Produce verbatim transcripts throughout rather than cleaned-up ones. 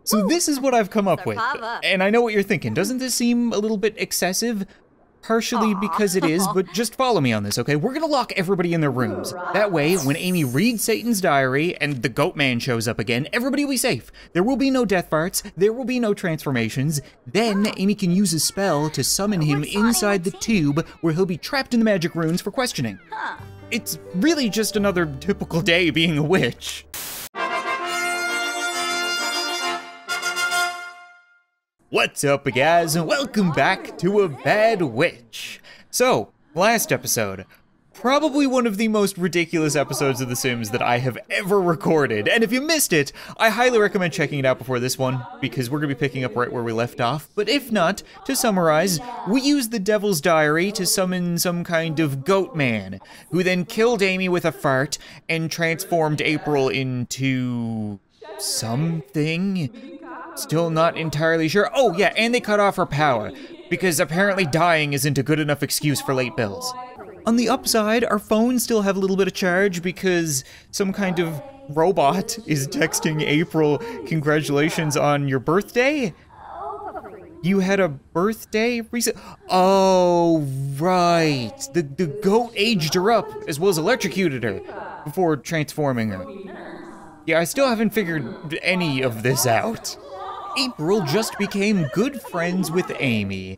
So this is what I've come up with, and I know what you're thinking. Doesn't this seem a little bit excessive? Partially because it is, but just follow me on this, okay? We're gonna lock everybody in their rooms. That way, when Amy reads Satan's diary and the goat man shows up again, everybody will be safe. There will be no death farts, there will be no transformations. Then Amy can use a spell to summon him inside the tube where he'll be trapped in the magic runes for questioning. It's really just another typical day being a witch. What's up, guys, and welcome back to A Bad Witch. So, last episode, probably one of the most ridiculous episodes of The Sims that I have ever recorded, and if you missed it, I highly recommend checking it out before this one, because we're gonna be picking up right where we left off. But if not, to summarize, we used the Devil's Diary to summon some kind of goat man, who then killed Amy with a fart and transformed April into something. Still not entirely sure. Oh yeah, and they cut off her power, because apparently dying isn't a good enough excuse for late bills. On the upside, our phones still have a little bit of charge because some kind of robot is texting April, congratulations on your birthday? You had a birthday recent? Oh, right. The, the goat aged her up, as well as electrocuted her, before transforming her. Yeah, I still haven't figured any of this out. April just became good friends with Amy.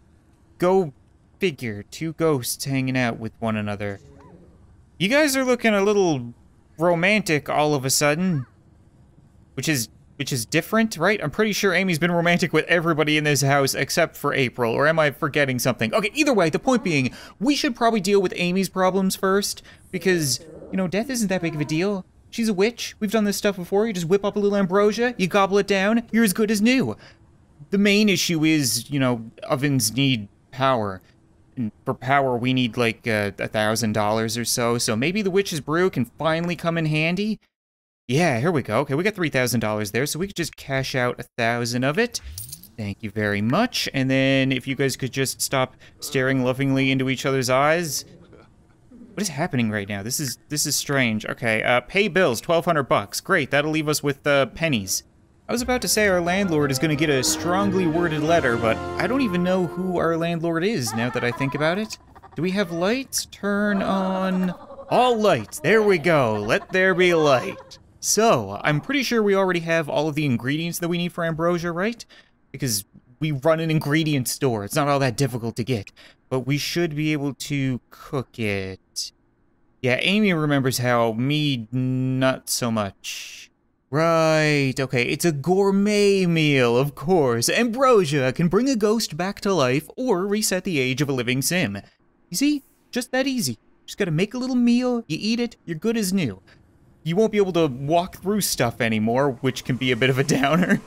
Go figure, two ghosts hanging out with one another. You guys are looking a little romantic all of a sudden. Which is, which is different, right? I'm pretty sure Amy's been romantic with everybody in this house except for April, or am I forgetting something? Okay, either way, the point being, we should probably deal with Amy's problems first, because, you know, death isn't that big of a deal. She's a witch. We've done this stuff before. You just whip up a little ambrosia, you gobble it down, you're as good as new. The main issue is, you know, ovens need power. And for power, we need like a uh, thousand dollars or so. So maybe the witch's brew can finally come in handy. Yeah, here we go. Okay, we got three thousand dollars there, so we could just cash out a thousand of it. Thank you very much. And then if you guys could just stop staring lovingly into each other's eyes. What is happening right now? This is this is strange. Okay, uh, pay bills, twelve hundred bucks. Great, that'll leave us with uh, pennies. I was about to say our landlord is gonna get a strongly worded letter, but I don't even know who our landlord is now that I think about it. Do we have lights? Turn on all lights. There we go. Let there be light. So, I'm pretty sure we already have all of the ingredients that we need for ambrosia, right? Because we run an ingredient store. It's not all that difficult to get. But we should be able to cook it. Yeah, Amy remembers how, me, not so much. Right, okay, it's a gourmet meal, of course. Ambrosia can bring a ghost back to life or reset the age of a living sim. You see? Just that easy. Just gotta make a little meal, you eat it, you're good as new. You won't be able to walk through stuff anymore, which can be a bit of a downer.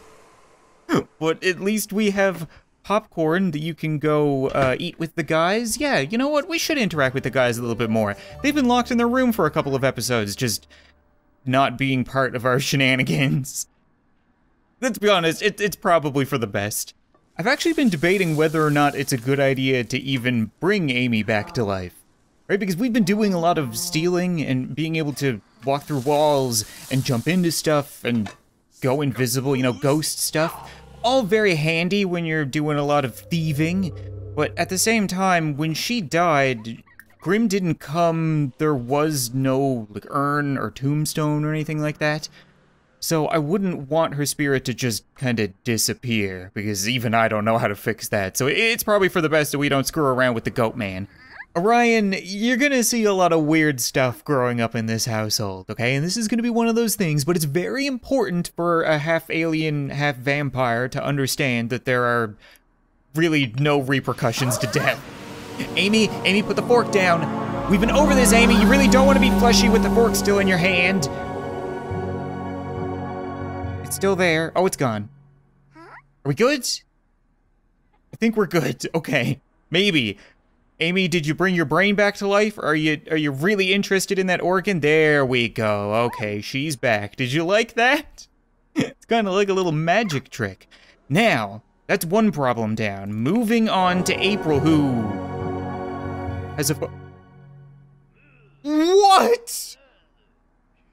But at least we have popcorn that you can go uh, eat with the guys. Yeah, you know what? We should interact with the guys a little bit more. They've been locked in their room for a couple of episodes, just not being part of our shenanigans. Let's be honest, it, it's probably for the best. I've actually been debating whether or not it's a good idea to even bring Amy back to life. Right? Because we've been doing a lot of stealing and being able to walk through walls and jump into stuff and go invisible, you know, ghost stuff. All very handy when you're doing a lot of thieving, but at the same time, when she died, Grim didn't come, there was no like urn or tombstone or anything like that. So I wouldn't want her spirit to just kind of disappear, because even I don't know how to fix that. So it's probably for the best that we don't screw around with the goat man. Orion, you're gonna see a lot of weird stuff growing up in this household, okay? And this is gonna be one of those things, but it's very important for a half-alien, half-vampire to understand that there are really no repercussions to death. Amy, Amy, put the fork down. We've been over this, Amy. You really don't want to be fleshy with the fork still in your hand. It's still there. Oh, it's gone. Are we good? I think we're good. Okay, maybe. Amy, did you bring your brain back to life? Are you are you really interested in that organ? There we go. Okay, she's back. Did you like that? It's kind of like a little magic trick. Now, that's one problem down. Moving on to April, who has a... What?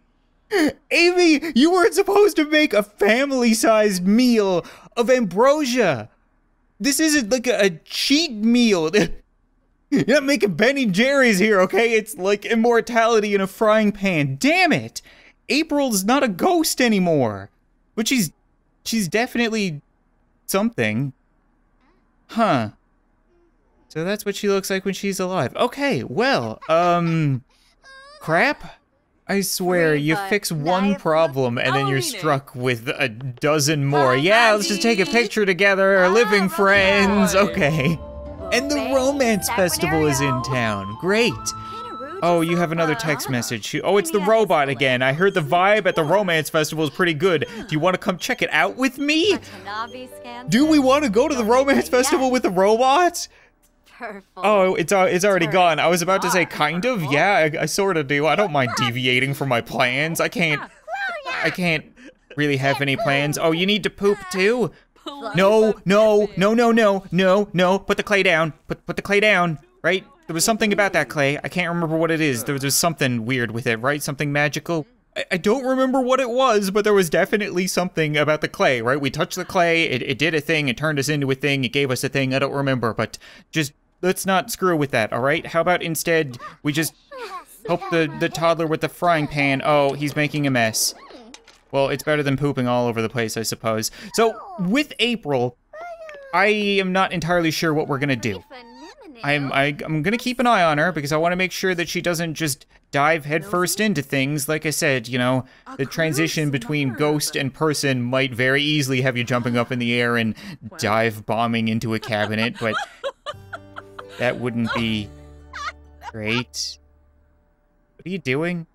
Amy, you weren't supposed to make a family-sized meal of ambrosia. This isn't like a, a cheat meal. You're not making Ben and Jerry's here, okay? It's like immortality in a frying pan. Damn it! April's not a ghost anymore. But she's, she's definitely something. Huh. So that's what she looks like when she's alive. Okay, well, um, crap? I swear, you fix one problem and then you're struck with a dozen more. Yeah, let's just take a picture together, living friends. Okay. And the romance festival is in town. Great. Oh, you have another text message. Oh, it's the robot again. I heard the vibe at the romance festival is pretty good. Do you want to come check it out with me? Do we want to go to the romance festival with the robot? Oh, it's uh, it's already gone. I was about to say kind of. Yeah, I, I sort of do. I don't mind deviating from my plans. I can't, I can't really have any plans. Oh, you need to poop too? No, no, no, no, no, no, no. Put the clay down. Put put the clay down. Right? There was something about that clay. I can't remember what it is. There was, there was something weird with it, right? Something magical. I, I don't remember what it was, but there was definitely something about the clay, right? We touched the clay. It, it did a thing. It turned us into a thing. It gave us a thing. I don't remember, but just let's not screw with that, all right? How about instead we just help the, the toddler with the frying pan. Oh, he's making a mess. Well, it's better than pooping all over the place, I suppose. So, with April, I am not entirely sure what we're gonna do. I'm, I, I'm gonna keep an eye on her because I want to make sure that she doesn't just dive headfirst into things. Like I said, you know, the transition between ghost and person might very easily have you jumping up in the air and dive bombing into a cabinet, but that wouldn't be great. What are you doing?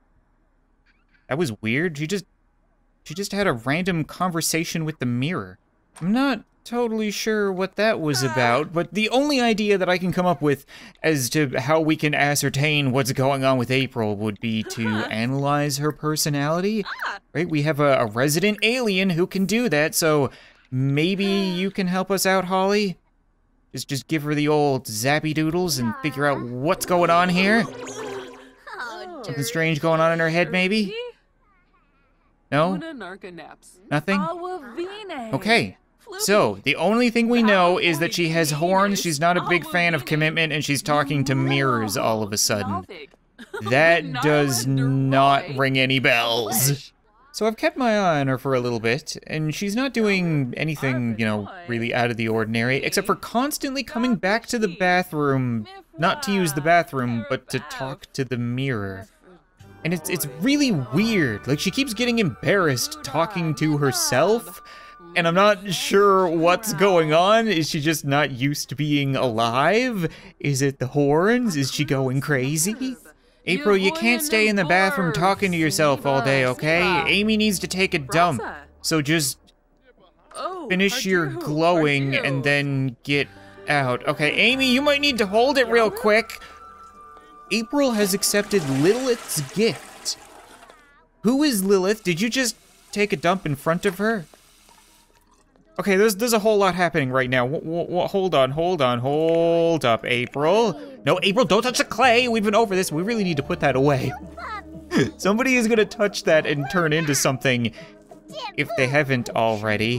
That was weird. She just, she just had a random conversation with the mirror. I'm not totally sure what that was about, but the only idea that I can come up with as to how we can ascertain what's going on with April would be to analyze her personality, right? We have a, a resident alien who can do that, so maybe you can help us out, Holly? Just, just give her the old zappy doodles and figure out what's going on here? Something strange going on in her head, maybe? No? Nothing? Okay. So, the only thing we know is that she has horns, she's not a big fan of commitment, and she's talking to mirrors all of a sudden. That does not ring any bells. So I've kept my eye on her for a little bit, and she's not doing anything, you know, really out of the ordinary, except for constantly coming back to the bathroom, not to use the bathroom, but to talk to the mirror. And it's, it's really weird. Like, she keeps getting embarrassed talking to herself, and I'm not sure what's going on. Is she just not used to being alive? Is it the horns? Is she going crazy? April, you can't stay in the bathroom talking to yourself all day, okay? Amy needs to take a dump. So just finish your glowing and then get out. Okay, Amy, you might need to hold it real quick. April has accepted Lilith's gift. Who is Lilith? Did you just take a dump in front of her? Okay, there's there's a whole lot happening right now. W w w hold on, hold on, hold up, April. No, April, don't touch the clay. We've been over this. We really need to put that away. Somebody is gonna touch that and turn into something if they haven't already.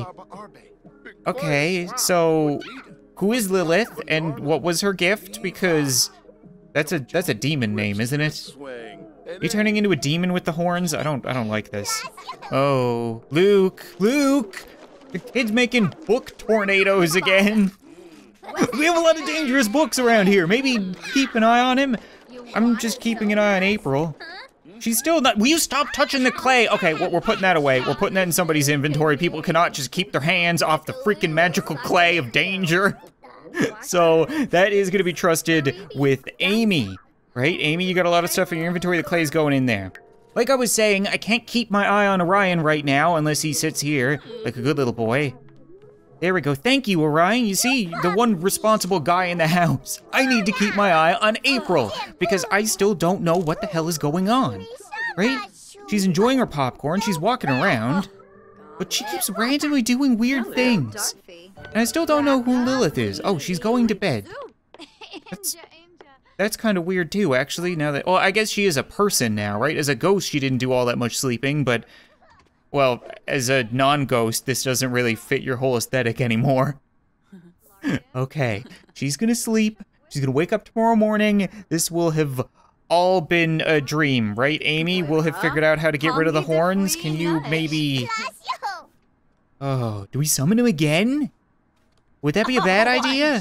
Okay, so who is Lilith and what was her gift? Because that's a that's a demon name, isn't it? Are you turning into a demon with the horns? I don't I don't like this. Oh, Luke, Luke. The kid's making book tornadoes again. We have a lot of dangerous books around here. Maybe keep an eye on him. I'm just keeping an eye on April. She's still not. Will you stop touching the clay? Okay, we're, we're putting that away. We're putting that in somebody's inventory. People cannot just keep their hands off the freaking magical clay of danger. So that is going to be trusted with Amy, right? Amy, you got a lot of stuff in your inventory. The clay's going in there. Like I was saying, I can't keep my eye on Orion right now unless he sits here like a good little boy. There we go. Thank you, Orion. You see, the one responsible guy in the house. I need to keep my eye on April because I still don't know what the hell is going on, right? She's enjoying her popcorn. She's walking around, but she keeps randomly doing weird things. And I still don't know who Lilith is. Oh, she's going to bed. That's, that's kind of weird too, actually, now that, well, I guess she is a person now, right? As a ghost, she didn't do all that much sleeping, but, well, as a non-ghost, this doesn't really fit your whole aesthetic anymore. Okay, she's gonna sleep, she's gonna wake up tomorrow morning, this will have all been a dream, right, Amy? We'll have figured out how to get rid of the horns. Can you maybe... Oh, do we summon him again? Would that be a bad idea?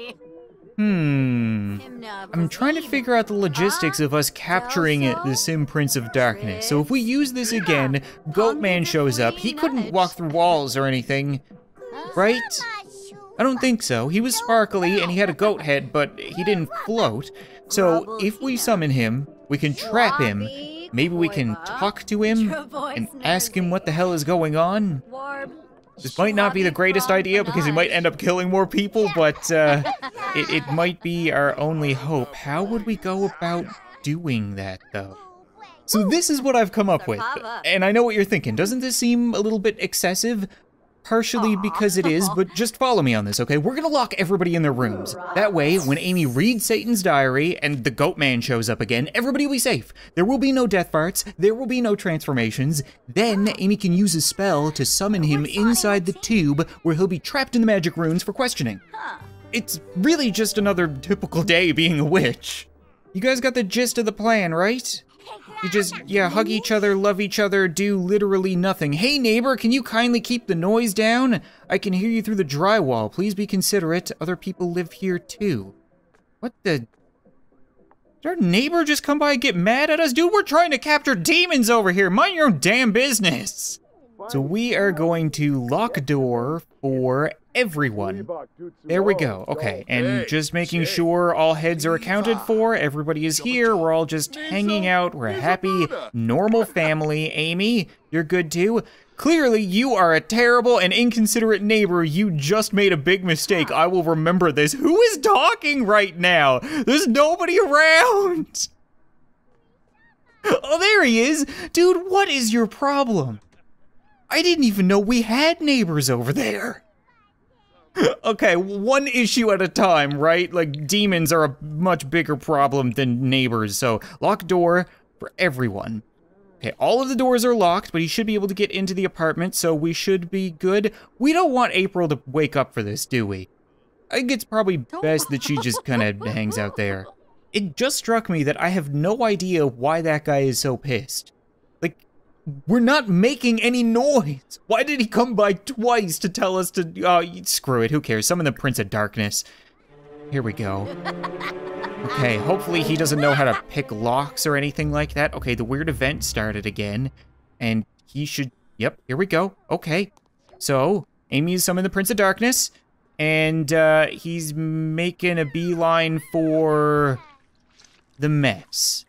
Hmm. I'm trying to figure out the logistics of us capturing the Sim Prince of Darkness. So if we use this again, Goatman shows up. He couldn't walk through walls or anything, right? I don't think so. He was sparkly and he had a goat head, but he didn't float. So if we summon him, we can trap him. Maybe we can talk to him and ask him what the hell is going on. This might not be the greatest idea because he might end up killing more people, but uh, it, it might be our only hope. How would we go about doing that, though? So this is what I've come up with, and I know what you're thinking. Doesn't this seem a little bit excessive? Partially because it is, but just follow me on this, okay? We're gonna lock everybody in their rooms. That way, when Amy reads Satan's diary and the goat man shows up again, everybody will be safe. There will be no death farts, there will be no transformations. Then, Amy can use a spell to summon him inside the tube where he'll be trapped in the magic runes for questioning. It's really just another typical day being a witch. You guys got the gist of the plan, right? You just, yeah, hug each other, love each other, do literally nothing. Hey neighbor, can you kindly keep the noise down? I can hear you through the drywall. Please be considerate. Other people live here too. What the? Did our neighbor just come by and get mad at us? Dude, we're trying to capture demons over here. Mind your own damn business. So we are going to lock a door for everyone. There we go. Okay, and just making sure all heads are accounted for. Everybody is here. We're all just hanging out. We're a happy, normal family. Amy, you're good too. Clearly, you are a terrible and inconsiderate neighbor. You just made a big mistake. I will remember this. Who is talking right now? There's nobody around. Oh, there he is. Dude, what is your problem? I didn't even know we had neighbors over there. Okay, one issue at a time, right? Like, demons are a much bigger problem than neighbors, so lock door for everyone. Okay, all of the doors are locked, but he should be able to get into the apartment, so we should be good. We don't want April to wake up for this, do we? I think it's probably best that she just kind of hangs out there. It just struck me that I have no idea why that guy is so pissed. Like, we're not making any noise. Why did he come by twice to tell us to, oh, screw it, who cares? Summon the Prince of Darkness. Here we go. Okay, hopefully he doesn't know how to pick locks or anything like that. Okay, the weird event started again, and he should, yep, here we go. Okay, so Amy has summoned the Prince of Darkness, and uh, he's making a beeline for the mess.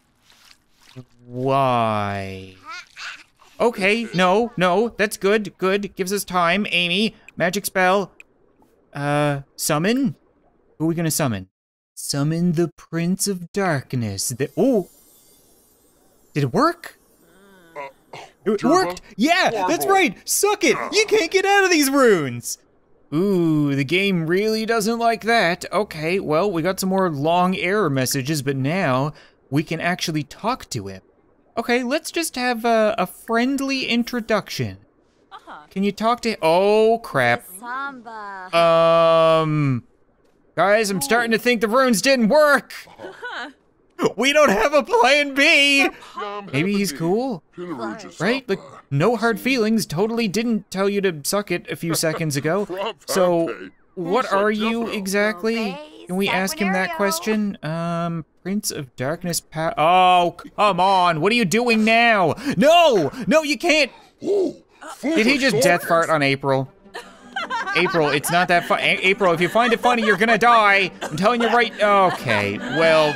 Why? Okay, no, no, that's good, good. Gives us time. Amy, magic spell. Uh, summon? Who are we gonna summon? Summon the Prince of Darkness. The, oh! Did it work? It worked! Yeah, that's right! Suck it! You can't get out of these runes! Ooh, the game really doesn't like that. Okay, well, we got some more long error messages, but now we can actually talk to him. Okay, let's just have a, a friendly introduction. Uh-huh. Can you talk to, oh crap. Samba. Um, guys, I'm starting to think the runes didn't work. Uh-huh. We don't have a plan B. Maybe he's cool, right? Like, no hard feelings, totally didn't tell you to suck it a few seconds ago. So, what are you exactly? Can we ask him that question? Um, Prince of Darkness pa- Oh, come on, what are you doing now? No, no, you can't. Did he just death fart on April? April, it's not that fun. April, if you find it funny, you're gonna die. I'm telling you right, okay, well.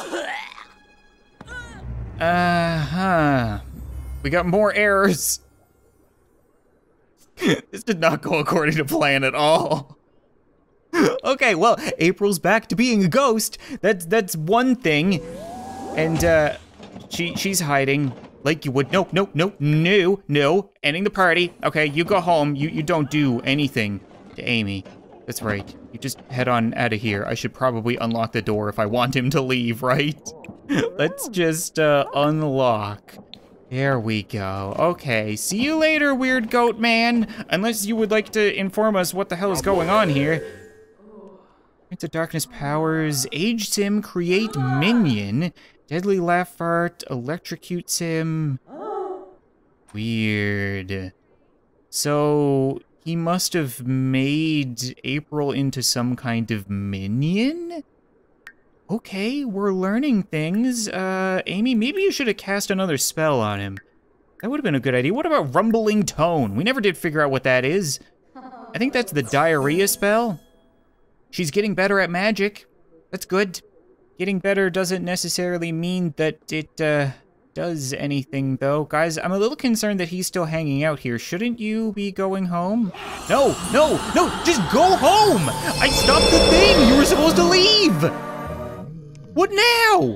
Uh-huh. We got more errors. This did not go according to plan at all. Okay, well, April's back to being a ghost. That's that's one thing. And uh she she's hiding like you would. No, no, no, no, no. Ending the party. Okay, you go home. You you don't do anything to Amy. That's right. You just head on out of here. I should probably unlock the door if I want him to leave, right? Let's just uh, unlock. There we go. Okay, see you later, weird goat man. Unless you would like to inform us what the hell is going on here. Into Darkness powers, aged him, create minion. Deadly laugh art, electrocutes him. Weird. So, he must have made April into some kind of minion? Okay, we're learning things. Uh, Amy, maybe you should have cast another spell on him. That would have been a good idea. What about Rumbling Tone? We never did figure out what that is. I think that's the diarrhea spell. She's getting better at magic. That's good. Getting better doesn't necessarily mean that it, uh, does anything, though. Guys, I'm a little concerned that he's still hanging out here. Shouldn't you be going home? No, no, no, just go home! I stopped the thing! You were supposed to leave! What now?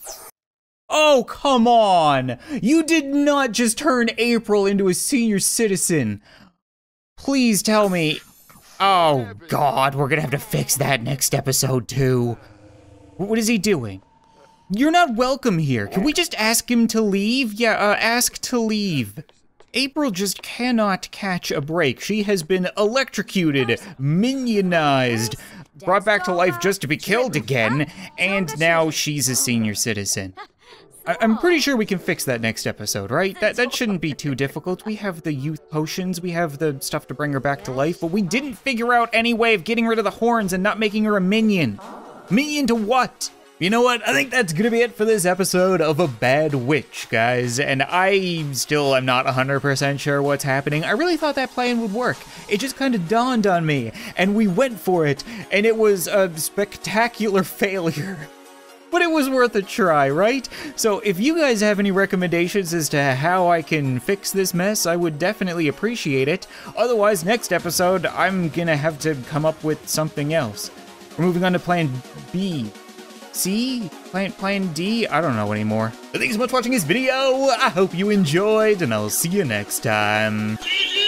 Oh, come on! You did not just turn April into a senior citizen. Please tell me. Oh, God, we're gonna have to fix that next episode, too. What is he doing? You're not welcome here. Can we just ask him to leave? Yeah, uh, ask to leave. April just cannot catch a break. She has been electrocuted, minionized, brought back to life just to be killed again, and now she's a senior citizen. I I'm pretty sure we can fix that next episode, right? That that shouldn't be too difficult. We have the youth potions, we have the stuff to bring her back to life, but we didn't figure out any way of getting rid of the horns and not making her a minion. Minion to what? You know what? I think that's gonna be it for this episode of A Bad Witch, guys. And I still am not one hundred percent sure what's happening. I really thought that plan would work. It just kind of dawned on me, and we went for it, and it was a spectacular failure. But it was worth a try, right? So if you guys have any recommendations as to how I can fix this mess, I would definitely appreciate it. Otherwise, next episode, I'm gonna have to come up with something else. We're moving on to plan B. C? Plan, plan D? I don't know anymore. Thanks so much for watching this video. I hope you enjoyed, and I'll see you next time.